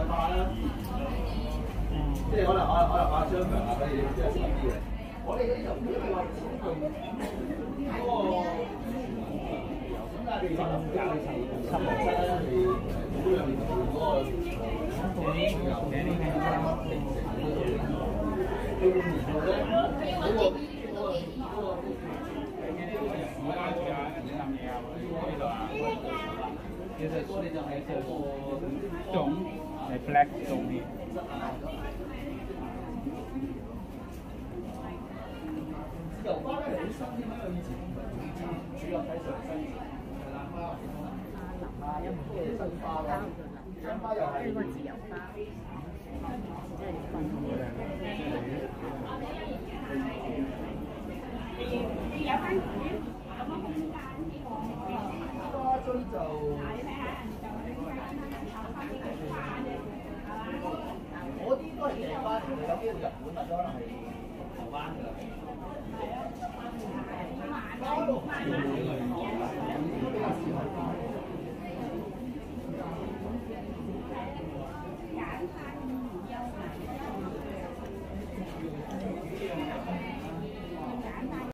即係可能阿張強啊，佢哋即係少啲嘅。我哋嗰啲就如果你話千佢嗰個咁但係你話教授實習咧，係好兩年嗰個有幾年嘅年齡咧，其實我哋就係個種係 black 種啲。油花咧係好新添，因為以前主要喺上西係蘭花啊，有唔同嘅新花啦，新花又係個自由花，即係分嘅。有番薯，有乜空間？花樽就嗰啲都係訂翻，有啲日本可能係台灣㗎啦。